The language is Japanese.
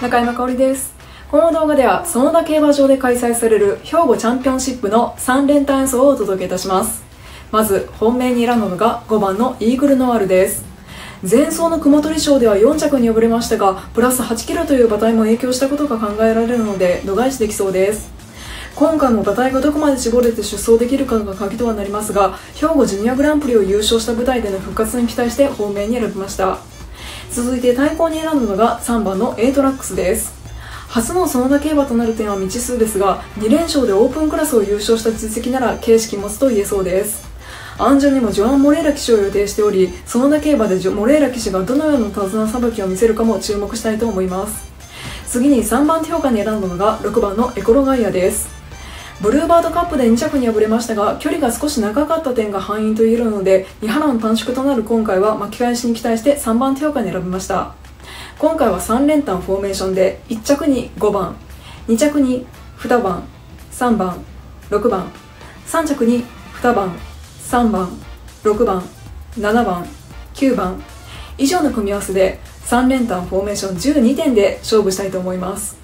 中山香織です。この動画では園田競馬場で開催される兵庫チャンピオンシップの3連単予想をお届けいたします。まず本命に選んだのが5番のイーグルノワールです。前走の雲取賞では4着に敗れましたが、プラス8キロという馬体も影響したことが考えられるので度外視できそうです。今回も馬体がどこまで絞れて出走できるかが鍵とはなりますが、兵庫ジュニアグランプリを優勝した舞台での復活に期待して本命に選びました。続いて対抗に選んだのが3番のエイトラックスです。初の園田競馬となる点は未知数ですが、2連勝でオープンクラスを優勝した実績なら形式持つと言えそうです。安城にもジョアン・モレーラ騎手を予定しており、園田競馬でモレーラ騎手がどのような手綱さばきを見せるかも注目したいと思います。次に3番手評価に選んだのが6番のエコロガイアです。ブルーバードカップで2着に敗れましたが、距離が少し長かった点が敗因と言えるので、2波乱短縮となる今回は巻き返しに期待して3番手評価に選びました。今回は3連単フォーメーションで1着に5番、2着に2番、3番、6番、3着に2番、3番、6番、7番、9番以上の組み合わせで3連単フォーメーション12点で勝負したいと思います。